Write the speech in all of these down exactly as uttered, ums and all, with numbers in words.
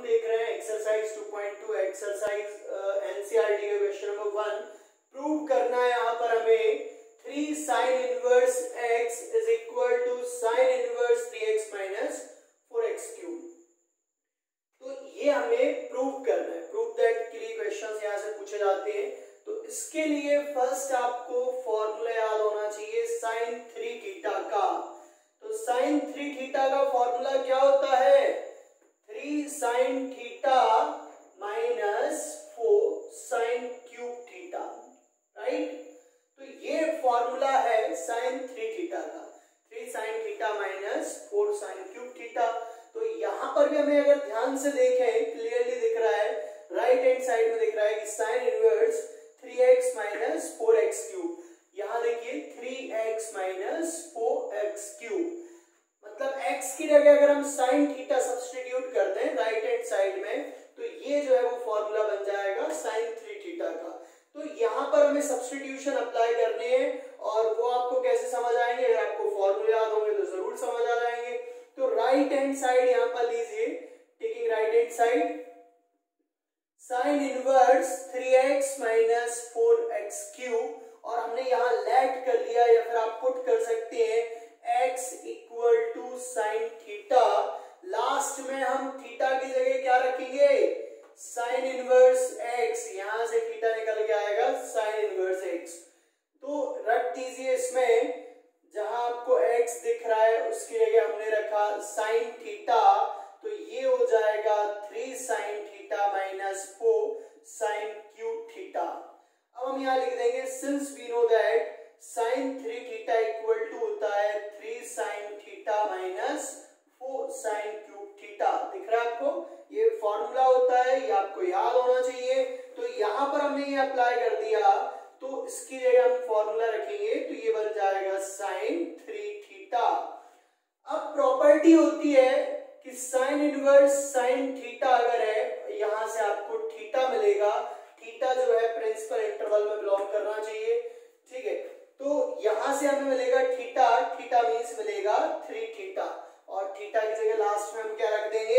देख रहे हैं exercise two point two exercise NCERT का क्वेश्चन नंबर वन। प्रूव करना है यहाँ पर हमें three sine inverse x is equal to sine inverse three x minus four x cube. तो ये हमें प्रूव करना है। प्रूव दैट के लिए क्वेश्चंस यहाँ से पूछे जाते हैं। तो इसके लिए फर्स्ट आपको फॉर्मूला याद होना चाहिए साइन थ्री थीटा का। तो साइन थ्री थीटा का फॉर्मूला क्या होता है? Three sine theta minus four sine cube theta, right. तो ये फॉर्मूला है साइन थ्री थीटा का, three sine theta minus four sine cube theta. तो यहां पर भी हमें अगर ध्यान से देखें क्लियरली दिख रहा है, राइट हैंड साइड में दिख रहा है कि sine inverse three x minus four x cube. यहां देखिए three x minus four x cube, मतलब x की जगह अगर हम sin थीटा सब्स्टिट्यूट करते हैं राइट हैंड साइड में, तो ये जो है वो फॉर्मूला बन जाएगा sin थ्री थीटा का। तो यहाँ पर हमें सब्स्टिट्यूशन अप्लाई करने हैं और वो आपको कैसे समझ आएंगे? अगर आपको फॉर्मूले याद होंगे तो जरूर समझ आ जाएंगे। तो राइट हैंड साइड यहाँ पर लीजिए, taking right hand side, sine inverse three x minus four x cube, और हमने यहाँ लेट कर लिया या फिर आप पुट कर सकते हैं x equal to sign theta. Last में हम थीटा की जगह क्या रखेंगे? साइन इनवर्स x, यहां से थीटा निकल के आएगा साइन इनवर्स x। तो रख दीजिए इसमें, जहां आपको x दिख रहा है उसकी जगह हमने रखा साइन थीटा। तो ये हो जाएगा three sine theta minus four sine cube theta. अब हम यहां लिख देंगे since we know that sine three theta equal to होता है three sine theta minus four sine cube theta. दिख रहा है आपको? ये फॉर्मूला होता है, ये आपको याद होना चाहिए। तो यहां पर हमने ये अप्लाई कर दिया, तो इसकी जगह हम फॉर्मूला रखेंगे तो ये बन जाएगा साइन थ्री थीटा। अब प्रॉपर्टी होती है कि साइन इनवर्स साइन थीटा अगर है, यहां से आपको थीटा मिलेगा। थीटा जो है प्रिंसिपल इंटरवल में बिलोंग करना चाहिए, ठीक है। तो यहां से हमें मिलेगा थीटा, थीटा मींस मिलेगा थ्री थीटा, और थीटा की जगह लास्ट में हम क्या रख देंगे?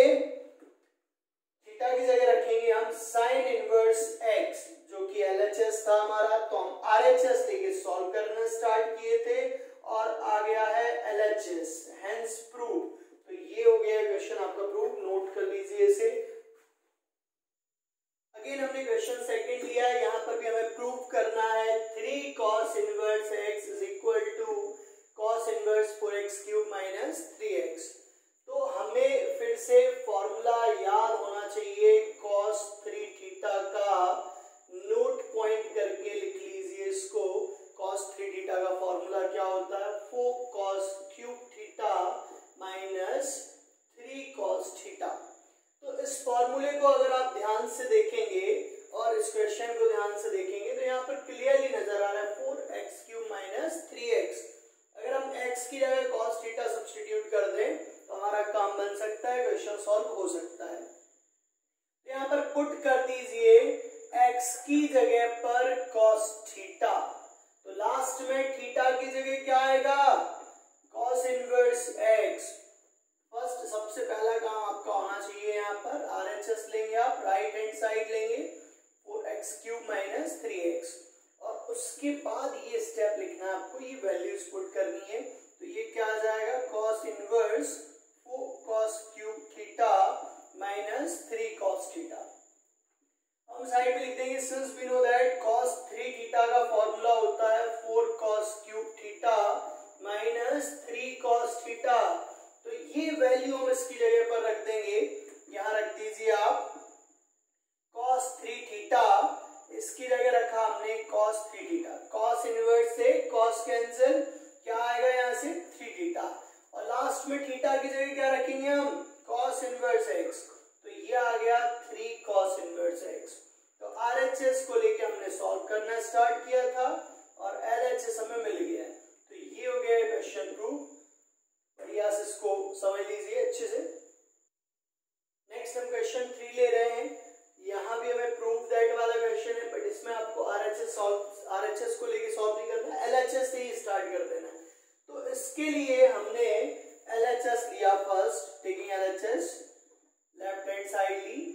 थीटा की जगह रखेंगे हम साइन इनवर्स एक्स, जो कि एलएचएस था हमारा। तो हम आरएचएस लेके सॉल्व करना स्टार्ट किए थे और आ गया है एलएचएस, हेंस प्रूव। तो ये हो गया क्वेश्चन आपका प्रूव। नोट कर लीजिए इसे। अगेन हमने क्वेश्चन सेकंड लिया है, यहाँ पर भी हमें प्रूव करना है three cos inverse x is equal to cos inverse four x cube minus three x. तो हमें फिर से फॉर्मूला याद होना चाहिए कॉस थ्री थीटा का। नोट पॉइंट करके लिख लीजिए इसको। कॉस थ्री थीटा का फॉर्मूला क्या होता है? Four cos cube theta minus three cos theta. तो इस फॉर्मूले को अगर आप ध्यान से देखेंगे और इस क्वेश्चन को ध्यान से देखेंगे तो यहाँ पर क्लियरली नजर आ रहा है four x cube minus three x. अगर हम x की जगह cos थीटा सब्स्टिट्यूट कर दें तो हमारा काम बन सकता है, क्वेश्चन सॉल्व हो सकता है। तो यहाँ पर पुट कर दीजिए x की जगह पर cos थीटा। तो लास्ट में थीटा की जगह क्या आएगा? cos inverse x। फर्स्ट सबसे पहला काम आपका होना चाहिए, यहाँ पर आरएचएस लेंगे आप, राइट हैंड साइड लेंगे four x cube minus three x, और उसके बाद ये स्टेप लिखना है आपको, ये वैल्यूज पुट करनी है। तो ये क्या आ जाएगा? cos inverse four cos cube theta minus three cos theta. हम साइड में लिख देंगे since we know that cos three theta का फॉर्मूला होता है four cos cube theta minus three cos theta. तो ये वैल्यू हम इसकी जगह पर रख देंगे। यहां रख दीजिए आप cos थ्री थीटा, इसकी जगह रखा हमने cos three theta. cos inverse से cos कैंसिल, क्या आएगा यहाँ से? थ्री थीटा, और लास्ट में थीटा की जगह क्या रखेंगे हम? cos inverse x। तो ये आ गया थ्री cos इनवर्स x। तो आरएचएस को लेके हमने सॉल्व करना स्टार्ट किया था और एलएचएस हमें मिल गया है। तो ये हो गया क्वेश्चन प्रूव। बढ़िया से इसको समझ लीजिए अच्छे से। नेक्स्ट हम क्वेश्चन थ्री ले रहे हैं। यहाँ भी हमें प्रूव दैट वाला क्वेश्चन है, बट इसमें आपको आरएचएस सॉल्व आरएचएस को लेके सॉल्व नहीं करना है, एलएचएस से ही स्टार्ट कर देना है। तो इसके लिए हमने एलएचएस लिया first, taking LHS left hand side ली,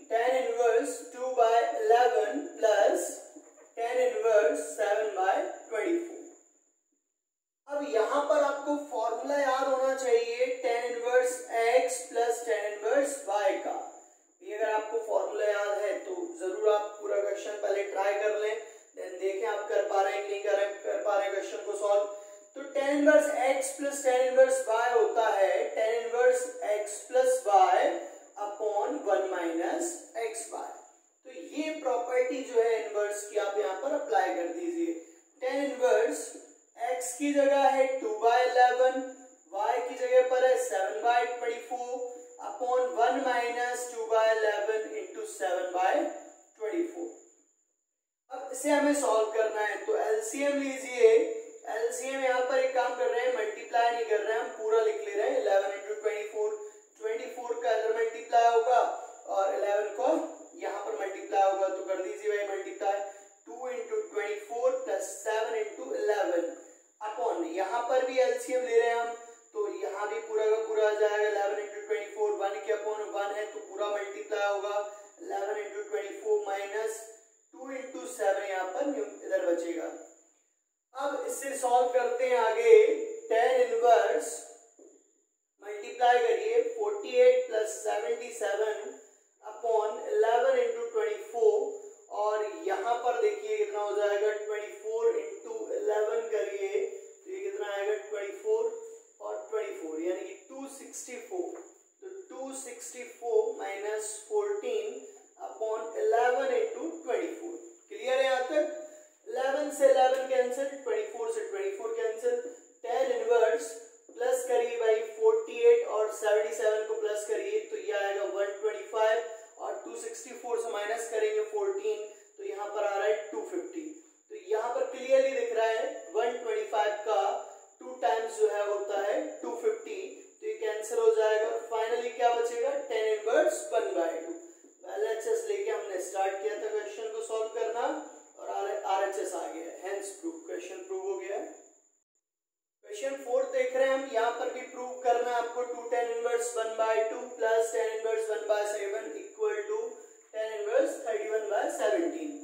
twenty four upon one minus two by eleven into seven by twenty four. अब इसे हमें सॉल्व करना है, तो एलसीएम लीजिए। एलसीएम यहाँ पर एक काम कर रहे हैं, मल्टीप्लाई नहीं कर रहे हैं, हम पूरा लिख ले रहे हैं। Eleven into twenty four, twenty four का इधर मल्टीप्लाई होगा और इलेवन को यहाँ पर मल्टीप्लाई होगा, तो कर दीजिए भाई multiply. Two into twenty four plus seven into eleven upon, यहाँ पर भी एलसीएम ले रहे हैं हम, तो यहाँ भी पूरा का पूरा आ जाएगा। Eleven into twenty four, one के अपॉन वन है तो पूरा मल्टीप्लाई होगा। Eleven into twenty four minus two into seven यहाँ पर इधर बचेगा। अब इससे सॉल्व करते हैं आगे। टेन इनवर्स मल्टीप्लाई करिए, forty eight plus seventy seven upon eleven into twenty four, और यहाँ पर देखिए कितना हो जाएगा, ट्वेंटी फोर इंटू इलेवन करिए तो ये कितना आएगा, ट्वेंटी फोर और ट्वेंटी फोर यानी कि टू सिक्सटी फोर। तो two sixty four minus fourteen upon eleven into twenty four. Clear है यहाँ तक? इलेवन से इलेवन कैंसिल, ट्वेंटी फोर से twenty four cancel. Tan inverse plus करिए भाई फोर्टी एट और सेवेंटी सेवन को प्लस करिए तो ये आएगा वन ट्वेंटी फाइव, और टू सिक्सटी फोर से माइनस करेंगे फोर्टीन तो यहाँ पर आ रहा है टू फिफ्टी। तो यहाँ पर क्लियरली दिख रहा है वन ट्वेंटी फाइव का टू टाइम्स जो है होता है टू फिफ्टी, तो ये कैंसिल हो जाएगा और फाइनली क्या बचेगा, tan inverse one by two. LHS लेके हमने स्टार्ट किया था क्वेश्चन को सॉल्व करना और आरएचएस आ गया, हेंस प्रूव, क्वेश्चन प्रूव हो गया। क्वेश्चन फोर्थ देख रहे हैं हम, यहाँ पर भी प्रूव करना है आपको। Two tan inverse one by two plus tan inverse one by seven equal to tan inverse thirty one by seventeen.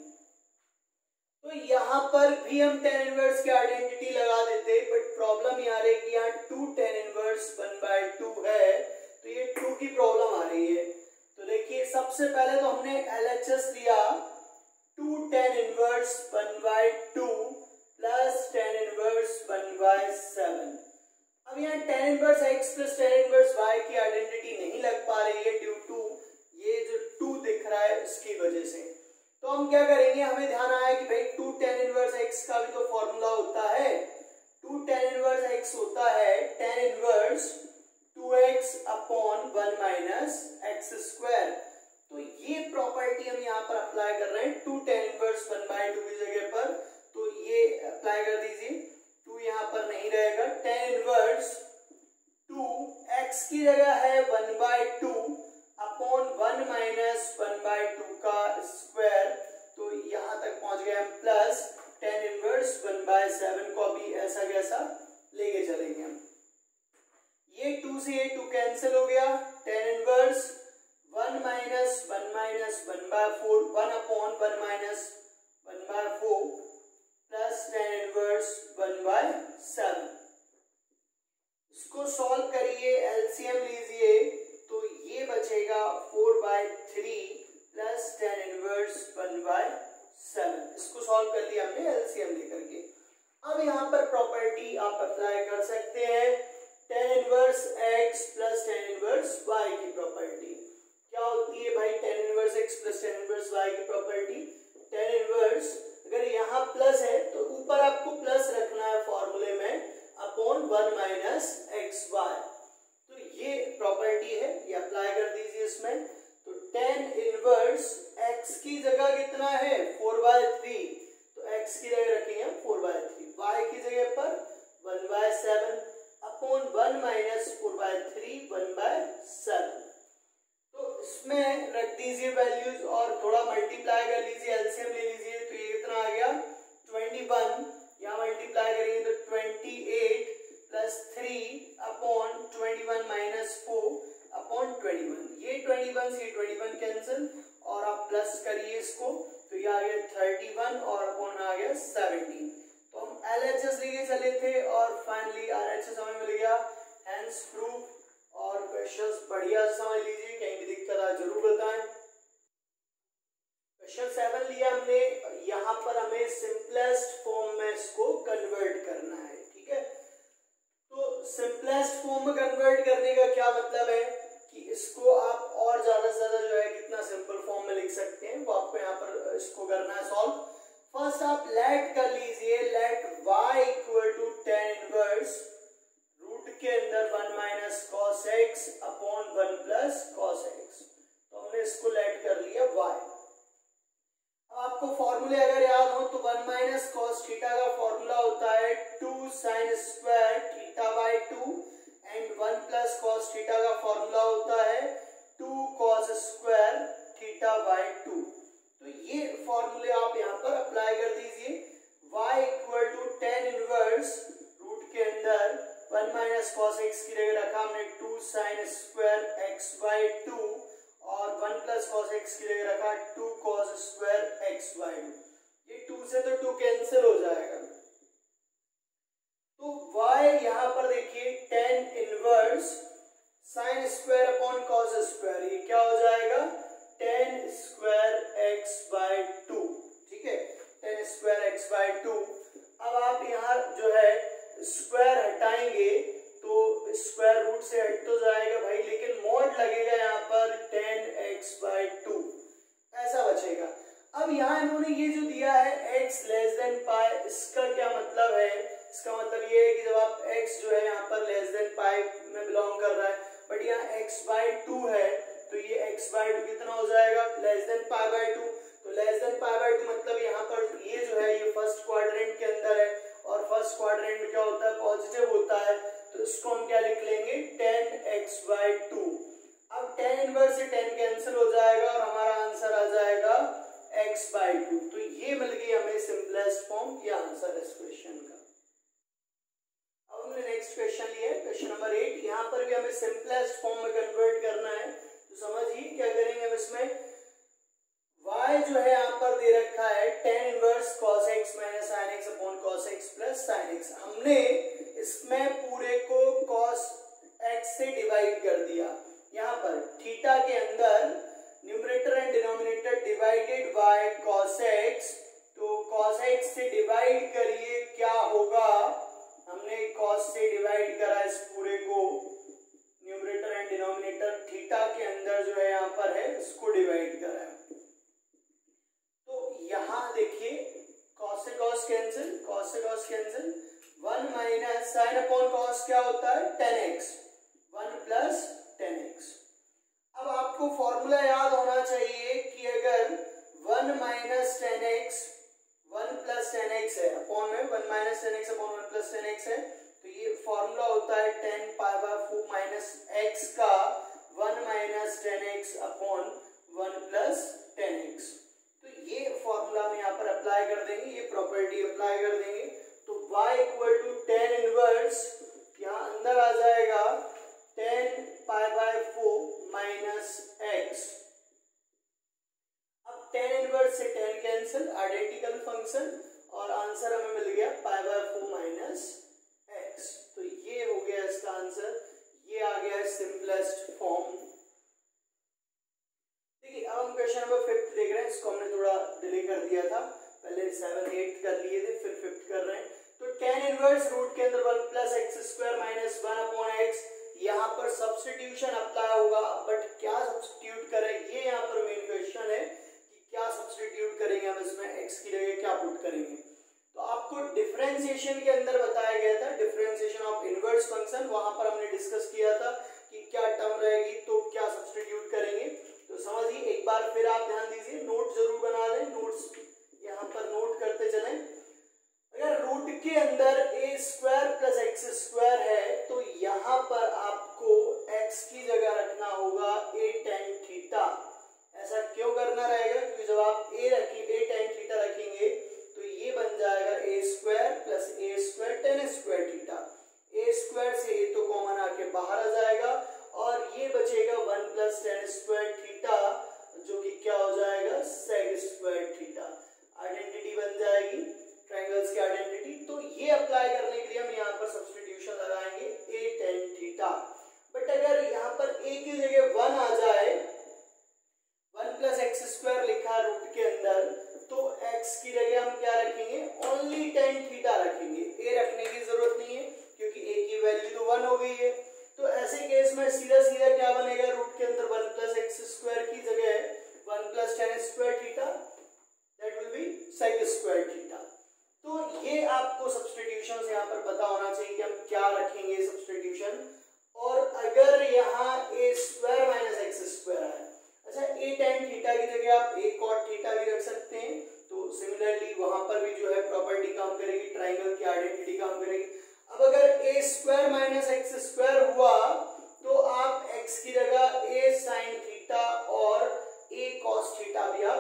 तो यहाँ पर भी हम टेन इनवर्स की आइडेंटिटी लगा देते, बट प्रॉब्लम ये आ रही है कि यहाँ two tan inverse one by two है, तो ये टू की प्रॉब्लम आ रही है। तो देखिए सबसे पहले तो हमने एलएचएस लिया two tan inverse one by two plus tan inverse one by seven. अब यहाँ tan inverse x plus tan inverse y की आइडेंटिटी नहीं लग पा रही है ड्यू टू ये जो टू दिख रहा है इसकी वजह से। तो हम क्या करेंगे, हमें ध्यान आया कि भाई टू टेन इनवर्स एक्स का भी तो फॉर्मूला होता है। टू टेन इनवर्स एक्स होता है tan inverse two x upon one minus x square. तो ये प्रॉपर्टी हम यहाँ पर अप्लाई कर रहे हैं two tan inverse one by two की जगह पर, तो ये अप्लाई कर दीजिए। टू यहाँ पर नहीं रहेगा, टेन इनवर्स टू एक्स की जगह है one by two upon one minus one by two का स्क्वायर, तो यहाँ तक पहुंच गए हम, plus tan inverse one by seven को अभी ऐसा कैसा लेके चलेंगे हम। ये टू से ये टू कैंसिल हो गया, tan inverse one minus one minus one by four, one upon one minus one by four plus tan inverse one by seven. इसको सॉल्व करिए, एलसीएम लीजिए, तो ये बचेगा four by three plus tan inverse one by seven. इसको solve कर लिया हमने एलसीएम लेकर के। अब यहाँ पर प्रॉपर्टी आप अप्लाई कर सकते हैं, tan inverse x plus tan inverse y की प्रॉपर्टी। क्या होती है भाई tan inverse x plus tan inverse y की प्रॉपर्टी? टेन इनवर्स अगर यहाँ प्लस है तो ऊपर आपको प्लस रखना है फॉर्मूले में, upon one minus x y. तो ये प्रॉपर्टी है, ये अप्लाई कर दीजिए इसमें। तो टेन इनवर्स एक्स की जगह कितना है, फोर बाय थ्री, तो एक्स की जगह रखेंगे फोर बाय थ्री, वाई की जगह पर one by seven upon one minus four by three one by seven. तो इसमें रख दीजिए वैल्यूज और थोड़ा मल्टीप्लाई कर लीजिए, एलसीएम ले लीजिए, तो ये कितना आ गया ट्वेंटी वन, यहाँ मल्टीप्लाई करेंगे तो twenty eight plus three upon twenty one minus four upon twenty one. ये ट्वेंटी वन से ट्वेंटी वन कैंसिल और आप प्लस करिए इसको, तो ये आ गया थर्टी वन और अपॉन आ गया सेवनटीन। तो हम एलएचएस लेके चले थे और फाइनली आरएचएस हमें मिल गया, हेंस प्रूफ। और क्वेश्चंस बढ़िया समझ लीजिए, कहीं भी दिक्कत आ जरूर बताएं। क्वेश्चन सेवन लिया हमने, यहाँ पर हमें सिंपलेस्ट फॉर्म में इसको कन्वर्ट करना है, ठीक है। तो सिंपलेस्ट फॉर्म में कन्वर्ट करने का क्या मतलब है कि इसको आप और ज्यादा से ज्यादा जो है कितना सिंपल फॉर्म में लिख सकते हैं, वो आपको यहाँ पर इसको करना है सॉल्व। फर्स्ट आप लेट कर लीजिए, let y equal to tan inverse root के अंदर one minus cos x upon one plus cos x. तो हमने इसको लेट कर लिया y। आपको फॉर्मूले अगर याद हो तो वन माइनस कॉस थीटा का फॉर्मूला होता है two sin square theta by two and one plus cos theta का फॉर्मूला होता है two cos square theta by two. तो ये फॉर्मूले आप यहाँ पर अप्लाई कर दीजिए। y equal to tan inverse root के अंदर वन माइनस कॉस एक्स की जगह रखा हमने two sin square x by two और वन प्लस कॉस एक्स की जगह रखा two cos square x by two. ये टू से तो टू कैंसिल हो जाएगा। तो y यहाँ पर देखिए tan inverse sin square upon cos square, ये क्या हो जाएगा tan square x by two. ठीक है, tan square x by two. अब आप यहाँ जो है स्क्वायर हटाएंगे तो स्क्वायर रूट से हट तो जाएगा भाई, लेकिन मॉड लगेगा यहाँ पर टेन एक्स बाई टू, ऐसा बचेगा। अब यहाँ इन्होंने ये जो दिया है x लेस देन पाई, इसका क्या मतलब है? इसका मतलब ये है कि जब आप x जो है यहाँ पर लेस देन पाई में बिलोंग कर रहा है, बट यहाँ x बाई टू है तो ये x बाई टू कितना हो जाएगा less than pi by two. तो less than pi by two मतलब यहाँ पर ये जो है ये फर्स्ट क्वाड्रेंट के अंदर है और फर्स्ट क्वाड्रेंट में क्या होता है पॉजिटिव होता है, तो इसको हम क्या लिख लेंगे टेन एक्स बाई टू। अब टेन इनवर्स से टेन कैंसिल हो जाएगा और हमारा आंसर आ जाएगा x बाई टू। तो ये मिल गई हमें सिंपलेस्ट फॉर्म, ये आंसर है इस क्वेश्चन का। अब हमने नेक्स्ट क्वेश्चन लिया है क्वेश्चन नंबर एट। यहाँ पर भी हमें सिंपलेस्ट फॉर्म में कन्वर्ट करना है। तो समझिए क्या करेंगे हम इसमें, y जो है यहाँ पर दे रखा है tan inverse cos x minus sin x upon cos x plus sin x। हमने इसमें पूरे को cos x से डिवाइड कर दिया। यहाँ पर थीटा के अंदर numerator and denominator divided by cos x, तो cos x से डिवाइड करिए क्या होगा, हमने cos से डिवाइड करा इस पूरे को, न्यूमरेटर एंड डिनोमिनेटर थीटा के अंदर जो है यहाँ पर है इसको डिवाइड करा है। तो यहाँ देखिए cos से cos कैंसिल, cos से cos cancel, one minus sin upon cos क्या होता है tan x, one plus tan x. अब आपको फॉर्मूला याद होना चाहिए कि अगर one minus tan x one plus tan x है अपॉन में one minus tan x upon one plus tan x है, तो ये फॉर्मूला होता है tan pi by four minus x का one minus tan x upon one plus tan x. तो ये फॉर्मूला हम यहाँ पर अप्लाई कर देंगे, ये प्रॉपर्टी अप्लाई कर देंगे। तो y equal to tan inverse यहाँ अंदर आ जाएगा tan pi by four minus x. अब टेन इनवर्स से टेन कैंसिल, आइडेंटिकल फंक्शन, और आंसर हमें मिल गया pi by four minus x. तो ये हो गया इसका आंसर, ये आ गया सिंपलेस्ट फॉर्म। देखिए अब हम क्वेश्चन नंबर फिफ्थ देख रहे हैं, इसको हमने थोड़ा डिले कर दिया था, पहले सेवन एट कर लिए थे फिर फिफ्थ कर रहे हैं। तो टेन इनवर्स रूट के अंदर one plus x square minus one upon x, यहाँ पर सब्स्टिट्यूशन अप्लाई होगा, बट क्या सब्स्टिट्यूट करें ये यहाँ पर मेन क्वेश्चन है कि क्या सब्स्टिट्यूट करेंगे हम इसमें, एक्स की जगह क्या पुट करेंगे। तो आपको डिफरेंशिएशन के अंदर बताया गया था, डिफरेंशिएशन ऑफ इनवर्स फंक्शन, वहां पर हमने डिस्कस किया था कि क्या टर्म रहेगी तो क्या सब्स्टिट्यूट करेंगे। तो समझिए एक बार फिर आप ध्यान दीजिए, नोट जरूर बना लें, नोट्स यहाँ पर नोट करते चलें। अगर रूट के अंदर a square plus x square है तो यहाँ पर आपको एक्स की जगह रखना होगा ए टेन थीटा। ऐसा क्यों करना रहेगा, क्योंकि जब आप ए रखेंगे ए टेन थीटा रखेंगे तो ये बन जाएगा a square plus a square tan square theta. A square से ए तो कॉमन आके बाहर आ जाएगा और ये बचेगा one plus tan square theta, जो कि क्या हो जाएगा सेक स्क्वायर थीटा। आइडेंटिटी बन जाएगी ट्रायंगल्स की आइडेंटिटी। तो ये अप्लाई करने के लिए हम यहाँ पर सब्स्टिट्यूशन लगाएंगे ए टेन थीटा। बट अगर यहाँ पर ए की जगह वन आ जाए, वन प्लस एक्स स्क्वायर लिखा रूट के अंदर, तो x की जगह हम क्या रखेंगे ओनली टेन थीटा रखेंगे, a रखने की जरूरत नहीं है क्योंकि a की वैल्यू तो वन हो गई है। तो ऐसे केस में सीधा सीधा क्या बनेगा, रूट के अंदर वन प्लस एक्स स्क्वायर की जगह one plus tan square theta, that will be sec square theta. तो ये आपको सब्स्टिट्यूशन यहाँ पर पता होना चाहिए कि हम क्या रखेंगे सब्स्टिट्यूशन। और अगर यहाँ a स्क्वायर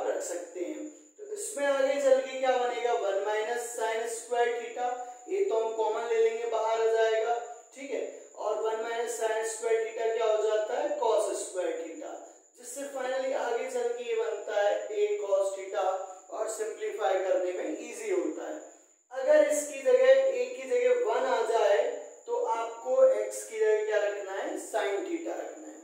रख सकते हैं। तो इसमें आगे चल के क्या बनेगा, one minus sin square theta, ये तो हम कॉमन ले लेंगे, बाहर आ जाएगा, ठीक है। और one minus sin square theta क्या हो जाता है, कॉस स्क्वायर थीटा, जिससे फाइनली आगे चल के ये बनता है ए कॉस थीटा, और सिंप्लीफाई करने में इजी होता है। अगर इसकी जगह ए की जगह वन आ जाए तो आपको x की जगह क्या रखना है, साइन थीटा रखना है।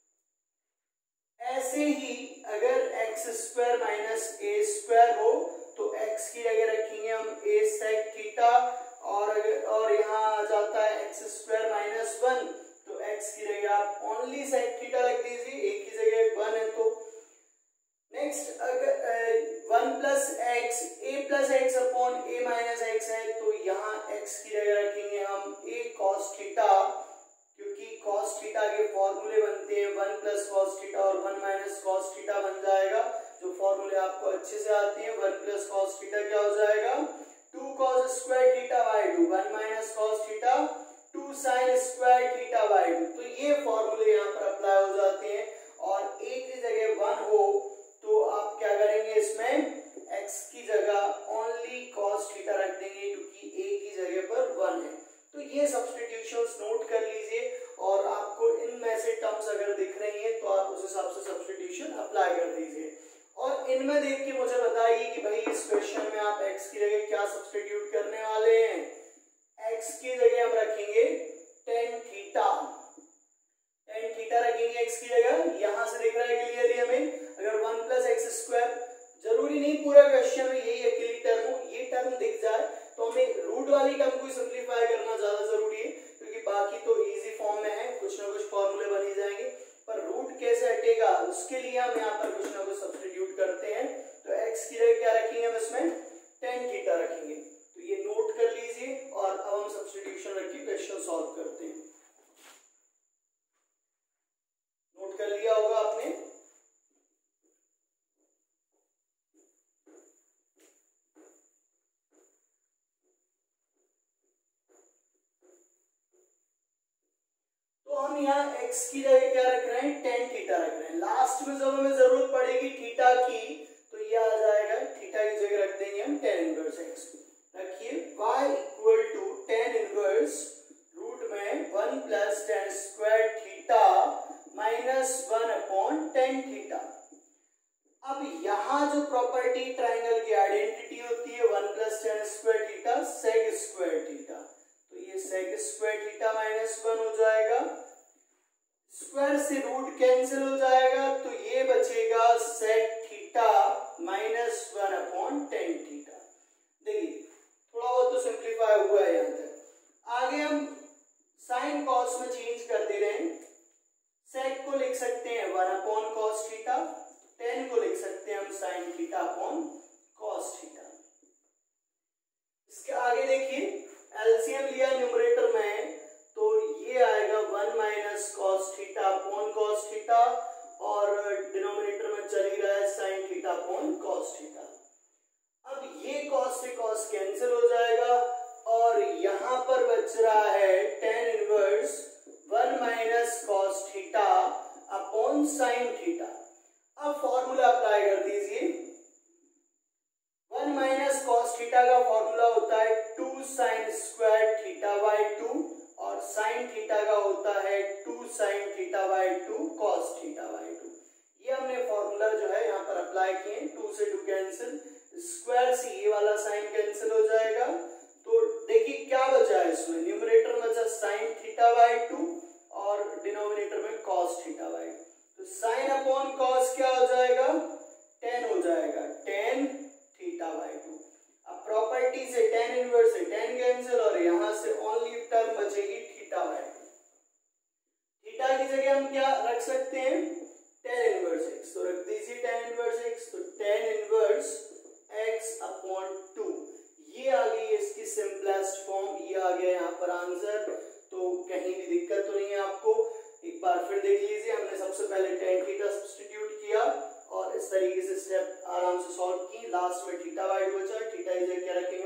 ऐसे ही अगर x square minus a square हो तो x की जगह रखेंगे हम a सेक थीटा, और अगर और यहाँ आ जाता है एक्स स्क्वायर माइनस वन तो x की जगह आप ओनली सेक थीटा रख दीजिए, a की जगह वन है तो। नेक्स्ट अगर one plus x a plus x upon a minus x है तो यहाँ x की जगह रखेंगे हम a cos थीटा, क्योंकि cos थीटा के फॉर्मूले बनते हैं वन प्लस cos थीटा और वन माइनस cos थीटा बन जाएगा, जो फॉर्मूले आपको अच्छे से आते हैं। वन प्लस cos थीटा क्या हो जाएगा, two cos square theta by two, one minus cos theta two sin square theta by two. तो ये फॉर्मूले यहाँ पर अप्लाई हो जाते हैं, और a की जगह वन हो तो आप क्या करेंगे, इसमें x की जगह ओनली cos थीटा रख देंगे, क्योंकि a की जगह पर वन है। तो ये सब्स्टिट्यूशंस नोट कर लीजिए, और आपको इनमें से टर्म्स अगर दिख रही हैं तो आप उस हिसाब से सब्स्टिट्यूशन अप्लाई कर दीजिए। और इनमें देख के मुझे बताइए कि भाई इस क्वेश्चन में आप x की जगह क्या सब्स्टिट्यूट करने वाले हैं। x की जगह हम रखेंगे टेन थीटा, टेन थीटा रखेंगे x की जगह। यहां से दिख रहा है क्लियरली हमें, अगर वन प्लस एक्स स्क्वायर, जरूरी नहीं पूरा क्वेश्चन में यही अकेली टर्म हो, ये टर्म दिख जाए तो हमें रूट वाली टर्म को सिंप्लीफाई करना ज्यादा जरूरी है, क्योंकि बाकी तो इजी फॉर्म में है, कुछ ना कुछ फॉर्मूले बन ही जाएंगे, पर रूट कैसे हटेगा उसके लिए हम यहाँ पर कुछ ना कुछ सब्स्टिट्यूट करते हैं। तो x की जगह क्या रखेंगे हम, इसमें टेन थीटा रखेंगे। तो ये नोट कर लीजिए, और अब हम सब्स्टिट्यूशन रख के क्वेश्चन सॉल्व करते हैं। नोट कर लिया होगा आपने। तो हम यहाँ x की जगह क्या रख रहे हैं, टेन थीटा रख रहे हैं। लास्ट में जब हमें जरूरत पड़ेगी थीटा की तो ये आ जाएगा, थीटा की जगह रख देंगे हम टेन इनवर्स x। रखिए y equal to tan inverse root में one plus tan square theta minus one upon tan theta. अब यहाँ जो प्रॉपर्टी ट्राइंगल की आइडेंटिटी होती है one plus tan square theta sec square theta, तो ये sec square theta minus one हो जाएगा, स्क्वायर से रूट कैंसिल हो जाएगा, तो ये बचेगा sec theta minus one upon tan theta. देखिए थोड़ा बहुत तो सिंप्लीफाई हुआ है यहाँ तक। आगे हम साइन कॉस में चेंज कर दे रहे हैं, सेक को लिख सकते हैं one upon cos theta, tan को लिख सकते हैं हम sin theta upon cos theta. इसके आगे देखिए एलसीएम लिया न्यूमरेटर में, तो ये आएगा one minus cos theta upon cos theta, और डिनोमिनेटर में चल ही रहा है sin theta upon cos theta. अब ये कॉस से कॉस कैंसिल हो जाएगा, और यहां पर बच रहा है tan inverse one minus cos theta upon sin theta. अब फॉर्मूला अप्लाई कर दीजिए। वन माइनस कॉस थीटा का फॉर्मूला होता है two sin square theta by two, और साइन थीटा का होता है two sign theta by two cos theta by two. ये हमने फॉर्मूला जो है यहाँ पर अप्लाई किए, टू से टू कैंसिल, स्क्वायर से ये वाला साइन कैंसिल हो जाएगा। तो देखिए क्या बचा है इसमें, न्यूमरेटर में बचा साइन थीटा बाई टू और डिनोमिनेटर में कॉस थीटा बाई टू। तो साइन अपॉन कॉस क्या हो जाएगा, टेन हो जाएगा, टेन थीटा बाई टू। अब प्रॉपर्टी से टेन इनवर्स से टेन कैंसिल, और यहां से ओनली टर्म बचेगी थीटा बाई टू। थीटा की जगह हम क्या रख सकते हैं, टेन इनवर्स एक्स, तो रख दीजिए टेन इनवर्स एक्स। तो tan inverse x upon two, ये आ गई इसकी सिंपलेस्ट फॉर्म, ये आ गया यहाँ पर आंसर। तो कहीं भी दिक्कत तो नहीं है आपको, एक बार फिर देख लीजिए। हमने सबसे पहले टेन थीटा सब्स्टिट्यूट किया और इस तरीके से स्टेप आराम से सॉल्व की, लास्ट में थीटा बाई टू बचा, थीटा की जगह क्या रखेंगे